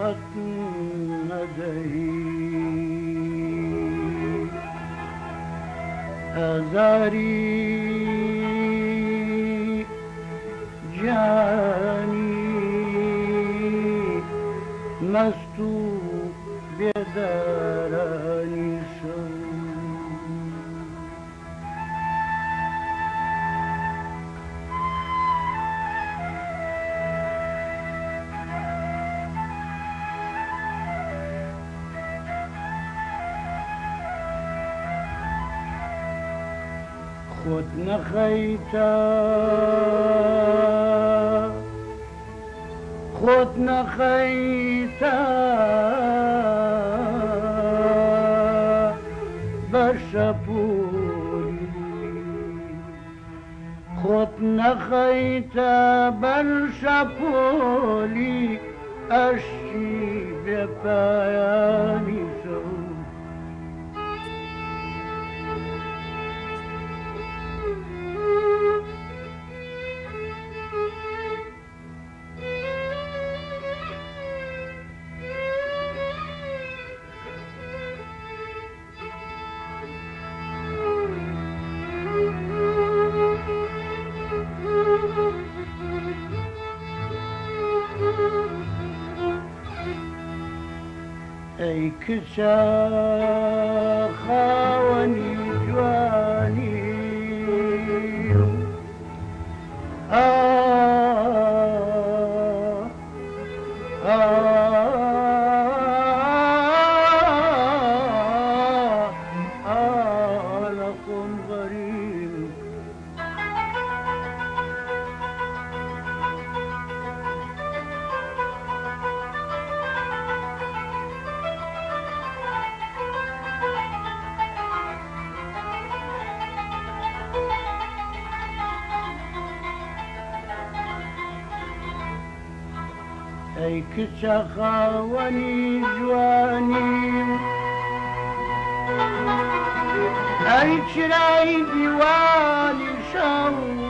خەت نەدەهی ئازاری جانی مەست و بێدارانی شەو خۆت نەخەیتە خۆت نەخەیتە بە شەپۆلی خۆت نەخەیتە بەر شەپۆلی ئەشتی بێپایانی شەو ئەی کچە خاوەنی جوانی لە خۆم غەریم ئەی کچە خاوەنی جوانی ئەی چرای دیوانی شەو